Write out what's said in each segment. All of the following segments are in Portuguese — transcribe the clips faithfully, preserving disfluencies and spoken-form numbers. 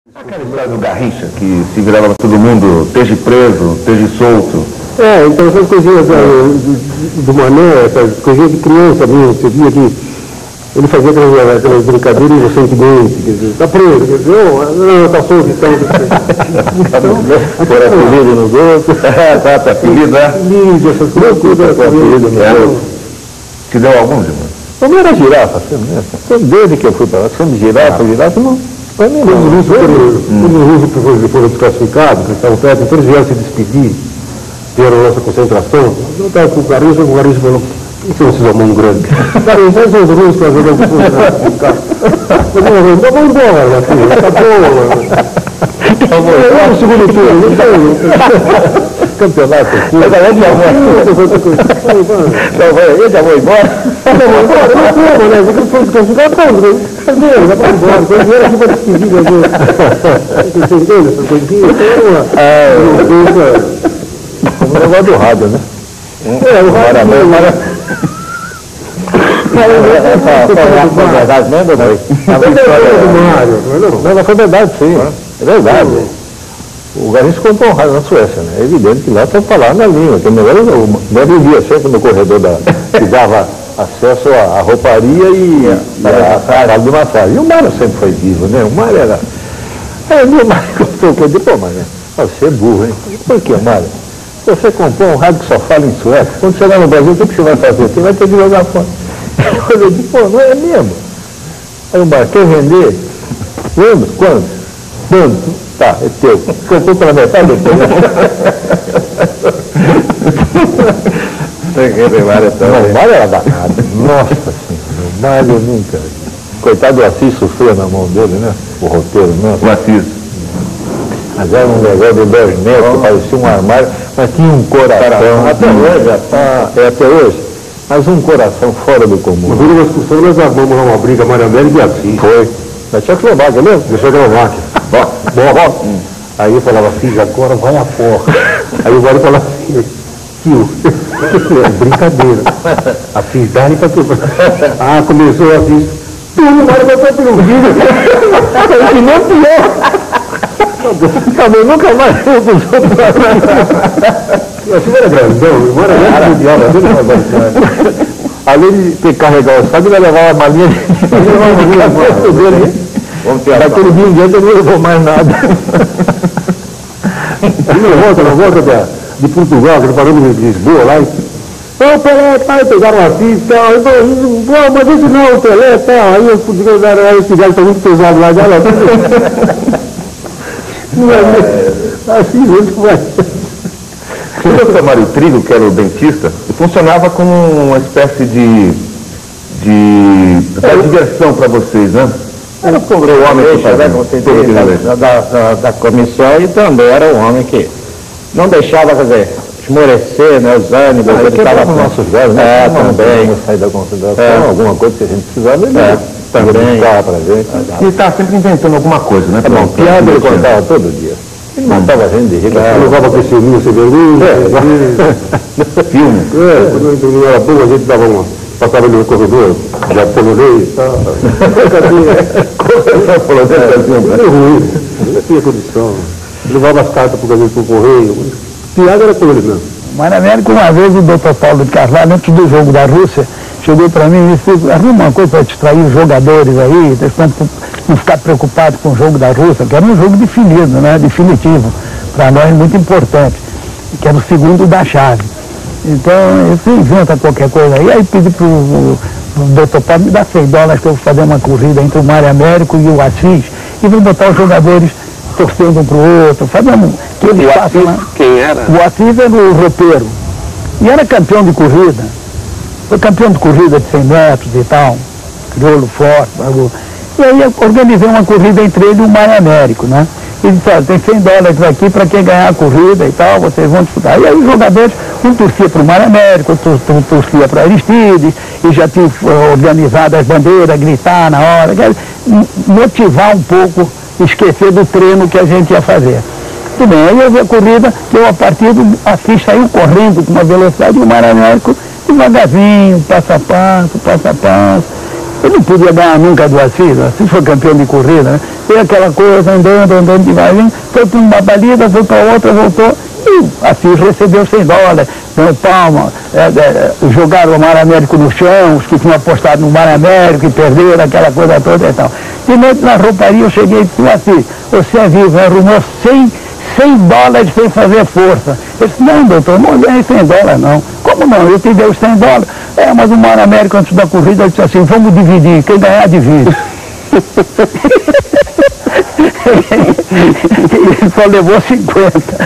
Aquela história do Garrincha, que se virava todo mundo, esteja preso, esteja solto. É, então essas coisinhas do, do Mané, essas coisinhas de criança mesmo, você via que ele fazia aquelas, aquelas brincadeiras inocentemente, quer dizer, está preso, quer dizer, não, está solto então. Por apelido nos outros. Tá, tá apelido, né? Apelido, essas coisas. Por apelido nos outros. Te deu algum, irmão? Eu não era girafa, sempre, desde que eu fui para lá, sempre girafa, girafa, não. Para mim, Quando não. os russos foram, foram desclassificados, que estavam perto, então eles vieram se despedir, vieram a nossa concentração. Eu estava com o Garrincha, o Garrincha falou: por que vocês são mão grande? Garrincha, esses são os russos que ajudam a desclassificar. Eu falei: não, vamos embora, meu filho, acabou. Acabou, o segundo turno, não tem. Campeonato, Mas a gente já vai. eu já vou embora. Não vou embora, não como, né? Porque foi desclassificado, pronto. Cadê? Já vai embora. Então vieram aqui para despedir, meu Deus. Você entende essas coisinhas? É um negócio do rádio, né? É, o rádio. Foi verdade mesmo, não? Não, foi verdade, sim. É verdade. O Garrincha comprou um rádio na Suécia, né? É evidente que lá estão falando na língua, que o melhor eu vivia sempre no corredor da, que dava acesso à, à rouparia e à sala de massagem. E o Mário sempre foi vivo, né? O Mário era. Aí o Mário contou que eu disse: pô, Mário, você é burro, hein? Por que, Mário? Você comprou um rádio que só fala em sueco. Quando chegar no Brasil, o que você vai fazer? Você vai ter que jogar fora. Eu disse: pô, não é mesmo? Aí o Mário: quer vender? Lembra? Quando? Quando? Tá, é teu. Comprou pela metade do teu. O Mário Não, o Mário era danado. Nossa Senhora, o Mário nunca. Coitado do Assis, sofreu na mão dele, né? O roteiro, né? O Assis. Mas era um negócio de dois metros, que parecia um armário, mas tinha um coração. Até hoje, ah, é até hoje. Mas um coração fora do comum. Uma vez, uma discussão, nós armamos uma briga, Mário Américo e Assis. Foi. Da Tchecoslováquia, lembra? Da Tchecoslováquia. Bom, bom. Hum. Aí eu falava: filho, agora vai a porra. Aí o Mário falava assim: tio, brincadeira. Assis, dá para tu. Ah, começou assim: tu, o Mário vai para pelo vídeo. Que nem pior. Também nunca mais fui com os outros. Assim era grandão, o Mário era mundial, além de ter que carregar o saco, ele levava a malinha dele. Daquele dia em diante ele não levou mais nada. Não volta, não volta da, de Portugal, que ele parou de Lisboa lá. Ô, Pelé, pai, pegaram assim e tal. Eu falei: não, mas esse não é o Pelé e tal. Aí eu fui dizer: esse galho está muito pesado lá. Já, não é assim mesmo que vai. O doutor Mário Trigo, que era o dentista, funcionava como uma espécie de, de, de diversão para vocês, né? Era o homem que fazia, como você disse, da, da, da comissão, e também era um homem que não deixava, quer dizer, esmorecer, né, os ânimos. Ah, ele estava com nossos velhos, né? É, também. Sair da consideração, É. alguma coisa que a gente precisava, ele É, também. buscar pra gente. E está sempre inventando alguma coisa, né? É bom, pra- piada pra- ele contava todo dia. Ele matava a gente de rir. Ele levava com esse filminho, sem vergonha. Filme. É, quando ele não era bom, a gente dava uma. Passava ele no corredor, já polonês e tal. Meio ruim, não tinha condição. Levava as cartas para o correio. Piada era com ele mesmo. Mas na América, uma vez o doutor Paulo de Carvalho, antes do jogo da Rússia, chegou para mim e disse: arruma uma coisa para distrair os jogadores aí, para não ficar preocupado com o jogo da Rússia, que era um jogo definido, né, definitivo, para nós muito importante, que era o segundo da chave. Então, você inventa qualquer coisa aí, aí pedi para o doutor Paulo: me dá cem dólares que eu vou fazer uma corrida entre o Mário Américo e o Assis, e vou botar os jogadores torcendo um para o outro, fazendo que eles O façam, Assis, né? quem era? O Assis era o roupeiro. E era campeão de corrida. Foi campeão de corrida de cem metros e tal. Crioulo forte. Bagulho. E aí eu organizei uma corrida entre ele e o Mário Américo, né? Ele disse: olha, tem cem dólares aqui para quem ganhar a corrida e tal, vocês vão disputar. E aí os jogadores, um torcia para o Mário Américo, outro torcia para Aristides, e já tinha organizado as bandeiras, gritar na hora, motivar um pouco, esquecer do treino que a gente ia fazer. Tudo bem, aí eu vi a corrida, que eu a partir do Assis saiu correndo com uma velocidade, e o Mário Américo devagarzinho, passo a passo, passo a passo. Ele não podia ganhar nunca do Assis, Assis foi campeão de corrida, né? E aquela coisa, andando, andando devagarinho, foi para uma baliza, foi para outra, voltou, e Assis recebeu cem dólares, deu palma, é, é, jogaram o Mar Américo no chão, os que tinham apostado no Mar Américo e perderam aquela coisa toda e tal. De noite na rouparia eu cheguei e disse, Assis, você é vivo, arrumou cem dólares sem fazer força. Eu disse, não, doutor, não ganhei cem dólares não. Como não? Eu te dei os cem dólares. É, mas o Mar Américo antes da corrida ele disse assim, vamos dividir, quem ganhar divide. Ele só levou cinquenta.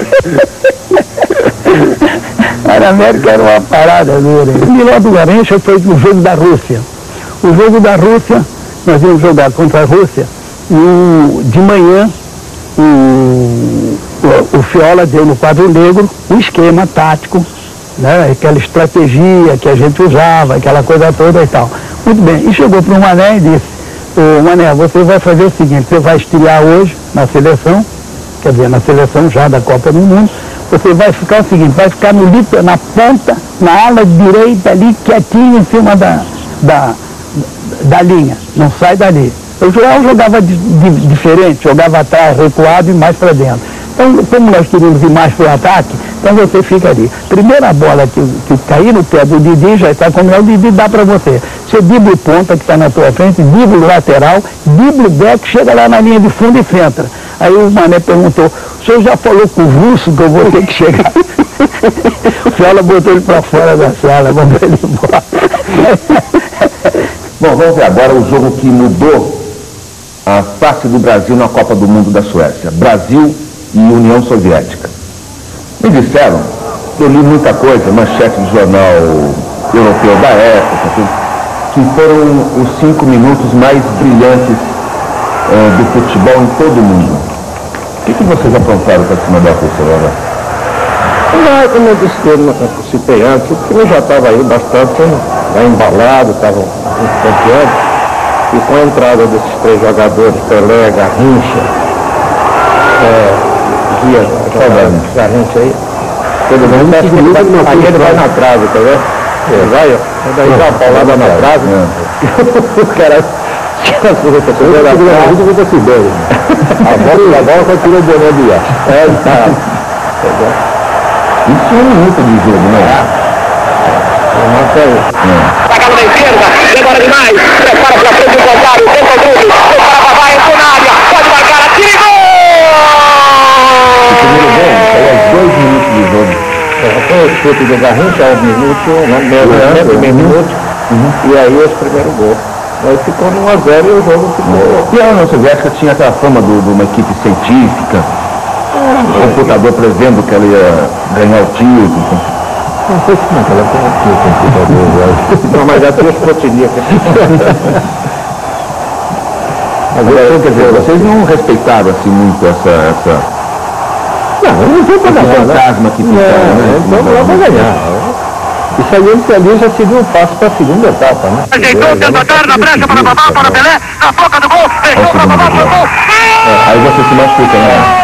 Mar Américo era uma parada dura. O Milão do Garrincha foi o jogo da Rússia. O jogo da Rússia, nós íamos jogar contra a Rússia, e de manhã o, o, o Fiola deu no quadro negro um esquema tático, né, aquela estratégia que a gente usava, aquela coisa toda e tal. Muito bem, e chegou para o Mané e disse, ô Mané, você vai fazer o seguinte, você vai estrear hoje na seleção, quer dizer, na seleção já da Copa do Mundo, você vai ficar o seguinte, vai ficar no lito, na ponta, na ala direita ali, quietinho em cima da, da, da linha, não sai dali. Eu jogava de, de, diferente, jogava atrás, recuado e mais para dentro. Então, como nós queríamos ir mais para o ataque, então você fica ali. Primeira bola que, que cair no pé do Didi, já está como é o Didi, dá para você. Você drible ponta que está na tua frente, drible lateral, drible back, chega lá na linha de fundo e centra. Aí o Mané perguntou, o senhor já falou com o russo que eu vou ter que chegar? O Fiola botou ele para fora da sala, mandou ele embora. Bom, vamos ver agora o jogo que mudou a face do Brasil na Copa do Mundo da Suécia. Brasil e União Soviética. Me disseram, eu li muita coisa, manchete de jornal europeu da época, que foram os cinco minutos mais brilhantes eh, do futebol em todo o mundo. O que, que vocês aprontaram para cima da Rússia, Laura? Não, como eu disse, eu citei antes, o time já estava aí bastante já embalado, estava muito confiante. E com a entrada desses três jogadores, Pelé, Garrincha, é, Guia, Garrincha aí, todo mundo acha que ele vai, aí ele vai na trave, tá vendo? Ele vai, ó, daí dá uma paulada na trave, o cara tira a sua pessoa da trave, fica se bem. A bola, a bola vai tirar o boné do ar. É, tá. Isso é um minuto de jogo, né? Sacado na esquerda, demora demais, prepara pra frente o contrário, tenta o drible, prepara pra vai, entrou na área, pode marcar, atira e gol! Primeiro gol, é dois minutos de jogo. Foi o chute do Garrincha, um minuto, né, primeiro minuto, e aí esse primeiro gol. Aí ficou no um a zero e o jogo ficou... E a União Soviética tinha aquela fama de uma equipe científica, o computador prevendo que ela ia ganhar o título. Não sei se naquela época tinha computador, eu acho. Não, mas já tinha os cotidianos. Agora, quer dizer, vocês não respeitaram assim muito essa... essa... Não, não foi para ganhar, fantasma que ficaram, né? Não, não para ganhar. Isso aí antes ali já seria um passo para a segunda etapa, né? Ajeitou, tenta dar na brecha para Babá, para Pelé, na boca do gol, fechou para Babá, para o gol. Aí você se machuca, né?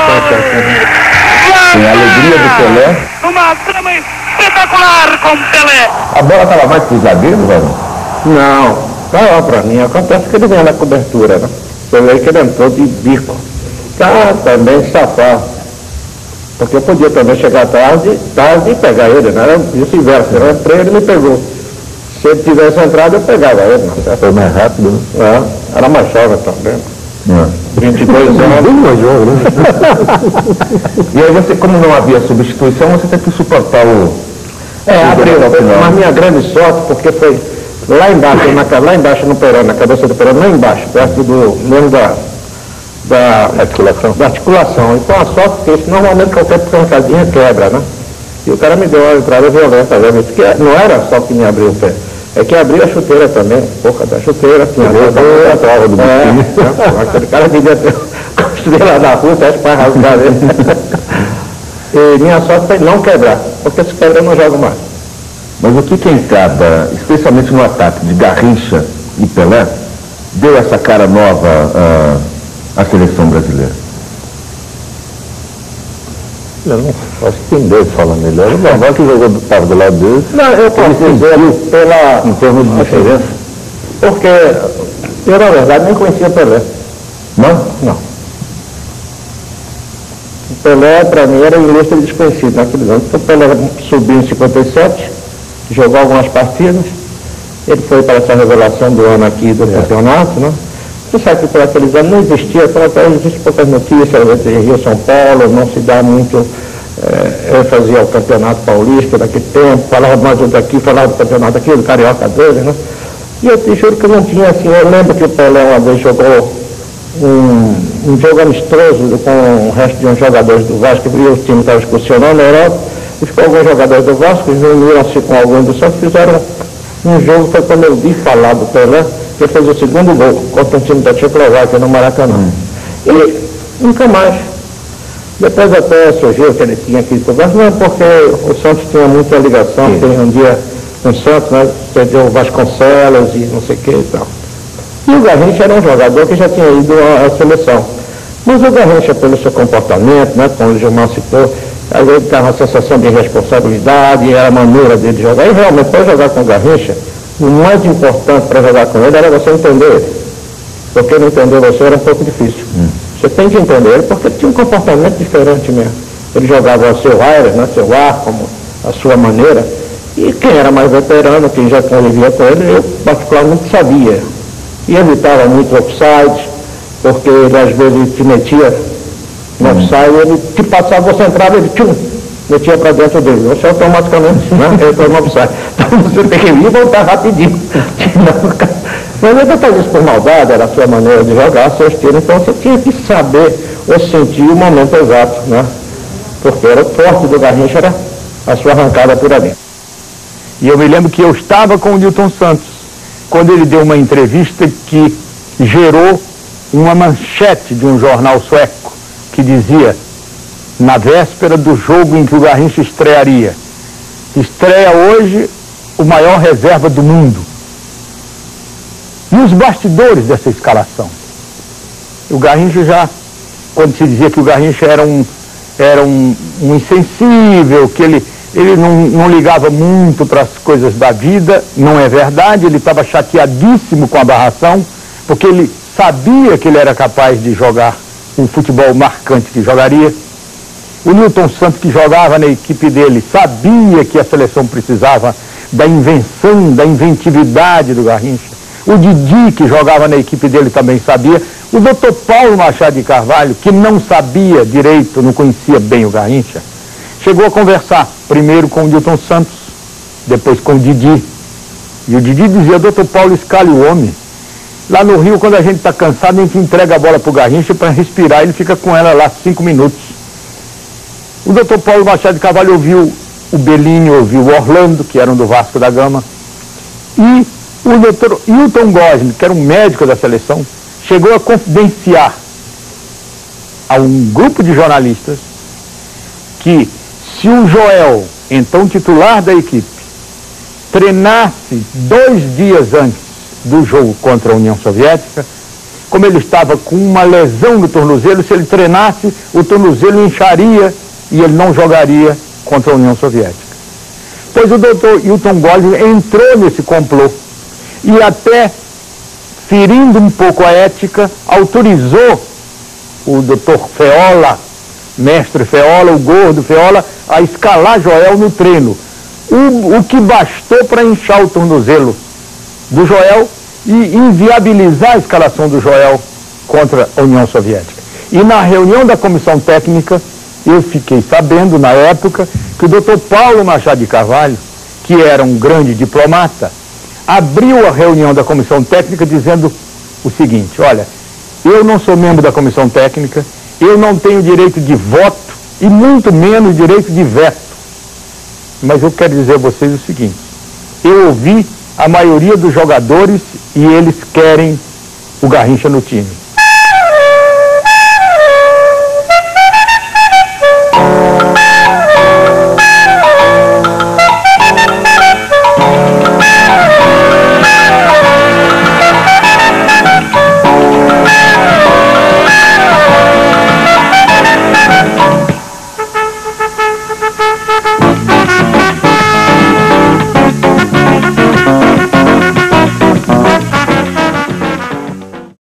Tem a alegria do Pelé. Uma trama espetacular com Pelé. A bola estava mais pro zagueiro, velho? Não, estava para mim. Acontece que ele veio na cobertura, né? Você vê que ele entrou de bico. Tá também safado. Porque eu podia também chegar tarde, tarde e pegar ele, não era vice-versa. Eu entrei, ele me pegou. Se ele tivesse entrado, eu pegava ele. Não, foi mais rápido, né? É, era mais jovem também. É. vinte e dois anos. Bem mais jovem, né? E aí você, como não havia substituição, você teve que suportar o... É, abriu, mas minha grande sorte, porque foi lá embaixo, na, lá embaixo no Perón, na cabeça do Perón, lá embaixo, perto do mesmo da, da articulação. Da articulação. Então a sorte, porque isso normalmente qualquer pancadinha quebra, né? E o cara me deu uma entrada violenta, né? Que não era só que me abriu o pé, é que abriu a chuteira também, boca da chuteira, tinha a prova do biquíni. É, aquele cara devia ter construído lá na rua, acho que vai rasgar ele. E minha sorte foi não quebrar, porque se quebra eu não jogo mais. Mas o que que em cada, especialmente no ataque de Garrincha e Pelé, deu essa cara nova à, à seleção brasileira? Eu não acho que tem dois falam melhor. O Vavá que jogou do, do lado deles. Não, eu posso dizer pela, em termos de diferença. Porque eu, na verdade, nem conhecia Pelé. Não? Não. O Pelé, para mim, era ilustre desconhecido naquele ano. O Pelé subiu em cinquenta e sete, jogou algumas partidas. Ele foi para essa revelação do ano aqui do é. campeonato, né? Você sabe que por aqueles anos não existia, até existem poucas notícias, Rio São Paulo, não se dá muito é, ênfase ao campeonato paulista daquele tempo, falava mais do daqui, falava do campeonato aqui, do Carioca dele, né? E eu te juro que não tinha assim, eu lembro que o Pelé uma vez jogou um, um jogo amistoso com o resto de uns jogadores do Vasco, e o time estava excursionando na Europa, e ficou alguns jogadores do Vasco, reuniram-se com alguns do Santos, fizeram um jogo, foi quando eu vi falar do Pelé, que ele fez o segundo gol contra o time da Tchecoslováquia no Maracanã. E nunca mais. Depois até surgiu que ele tinha aqui conversa, não, porque o Santos tinha muita ligação, Sim. tem um dia com o Santos, né, perdeu o Vasconcelos e não sei o que e tal. E o Garrincha era um jogador que já tinha ido à, à seleção. Mas o Garrincha, pelo seu comportamento, né, como o Gilmar citou, aí ele estava uma sensação de responsabilidade, era a maneira dele jogar. E realmente, para jogar com o Garrincha, o mais importante para jogar com ele era você entender ele. Porque não entender você era um pouco difícil. Hum. Você tem que entender ele porque ele tinha um comportamento diferente mesmo. Ele jogava ao seu aire, né, seu ar, como a sua maneira. E quem era mais veterano, quem já convivia com ele, eu particularmente sabia. E evitava muitos offsides, porque ele às vezes te metia no hum. offside, ele te passava, você entrava, ele tchum, metia para dentro dele. Você automaticamente né, entrou no offside. Então você tem que ir e voltar rapidinho. Mas ele não fazia isso por maldade, era a sua maneira de jogar, seu estilo, então você tinha que saber ou sentir o momento exato, né? Porque era o forte do Garrincha, era a sua arrancada por ali. E eu me lembro que eu estava com o Newton Santos, quando ele deu uma entrevista que gerou uma manchete de um jornal sueco, que dizia, na véspera do jogo em que o Garrincha estrearia, estreia hoje o maior reserva do mundo. E os bastidores dessa escalação? O Garrincha já, quando se dizia que o Garrincha era um, era um, um insensível, que ele, ele não, não ligava muito para as coisas da vida, não é verdade, ele estava chateadíssimo com a barração, porque ele sabia que ele era capaz de jogar o futebol marcante que jogaria. O Newton Santos, que jogava na equipe dele, sabia que a seleção precisava da invenção, da inventividade do Garrincha. O Didi, que jogava na equipe dele, também sabia. O doutor Paulo Machado de Carvalho, que não sabia direito, não conhecia bem o Garrincha, chegou a conversar primeiro com o Newton Santos, depois com o Didi. E o Didi dizia, doutor Paulo, escale o homem. Lá no Rio, quando a gente está cansado, a gente entrega a bola para o Garrincha para respirar, ele fica com ela lá cinco minutos. O doutor Paulo Machado de Carvalho ouviu o Bellini, ouviu o Orlando, que eram do Vasco da Gama, e o doutor Hilton Gosling, que era um médico da seleção, chegou a confidenciar a um grupo de jornalistas que se o Joel, então titular da equipe, treinasse dois dias antes do jogo contra a União Soviética, como ele estava com uma lesão no tornozelo, se ele treinasse, o tornozelo incharia e ele não jogaria contra a União Soviética. Pois o doutor Hilton Gosling entrou nesse complô e até, ferindo um pouco a ética, autorizou o doutor Feola, mestre Feola, o gordo Feola, a escalar Joel no treino. O, o que bastou para inchar o tornozelo do Joel e inviabilizar a escalação do Joel contra a União Soviética. E na reunião da comissão técnica, eu fiquei sabendo, na época, que o doutor Paulo Machado de Carvalho, que era um grande diplomata, abriu a reunião da comissão técnica dizendo o seguinte, olha, eu não sou membro da comissão técnica, eu não tenho direito de voto e muito menos direito de veto. Mas eu quero dizer a vocês o seguinte, eu ouvi a maioria dos jogadores e eles querem o Garrincha no time.